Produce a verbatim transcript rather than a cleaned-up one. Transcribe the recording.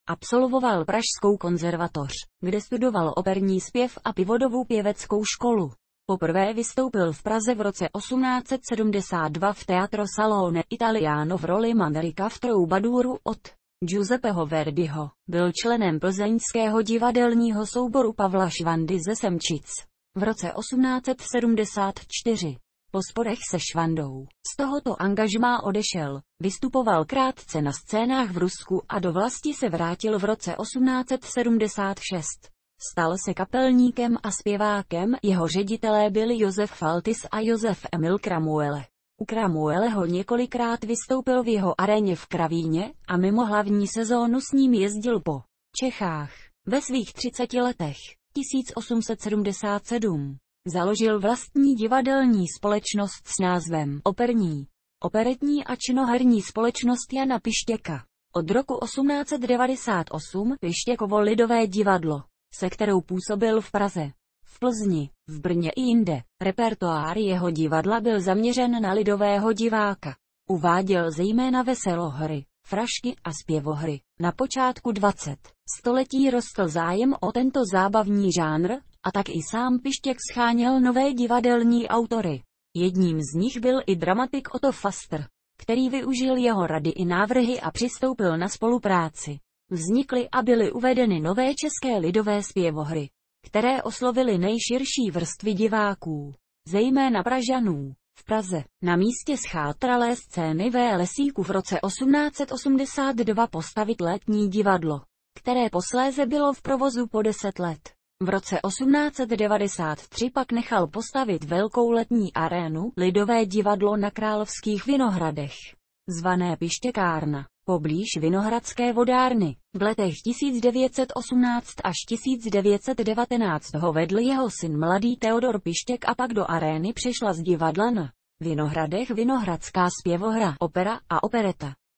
Absolvoval Pražskou konzervatoř, kde studoval operní zpěv a Pivodovu pěveckou školu. Poprvé vystoupil v Praze v roce osmnáct set sedmdesát dva v Teatro Salone Italiano v roli Manrika v Troubaduru od Giuseppeho Verdiho. Byl členem plzeňského divadelního souboru Pavla Švandy ze Semčic. V roce osmnáct set sedmdesát čtyři. Po sporech se Švandou z tohoto angažmá odešel, vystupoval krátce na scénách v Rusku a do vlasti se vrátil v roce osmnáct set sedmdesát šest. Stal se kapelníkem a zpěvákem, jeho ředitelé byli Josef Faltis a Josef Emil Kramuele. U Kramueleho několikrát vystoupil v jeho aréně v Kravíně a mimo hlavní sezónu s ním jezdil po Čechách. Ve svých třiceti letech, tisíc osm set sedmdesát sedm, založil vlastní divadelní společnost s názvem Operní, operetní a činoherní společnost Jana Pištěka. Od roku osmnáct set devadesát osm Pištěkovo lidové divadlo, se kterou působil v Praze, v Plzni, v Brně i jinde. Repertoár jeho divadla byl zaměřen na lidového diváka. Uváděl zejména veselohry, frašky a zpěvohry. Na počátku dvacátého století rostl zájem o tento zábavní žánr, a tak i sám Pištěk scháněl nové divadelní autory. Jedním z nich byl i dramatik Otto Pfastr, který využil jeho rady i návrhy a přistoupil na spolupráci. Vznikly a byly uvedeny nové české lidové zpěvohry, které oslovily nejširší vrstvy diváků, zejména Pražanů. V Praze, na místě schátralé scény V. Lesíku v roce osmnáct set osmdesát dva postavit letní divadlo, které posléze bylo v provozu po deset let. V roce osmnáct set devadesát tři pak nechal postavit velkou letní arénu, lidové divadlo na Královských Vinohradech, zvané Pištěkárna, poblíž Vinohradské vodárny. V letech tisíc devět set osmnáct až tisíc devět set devatenáct ho vedl jeho syn mladý Teodor Pištěk a pak do arény přešla z divadla na Vinohradech Vinohradská zpěvohra, opera a opereta.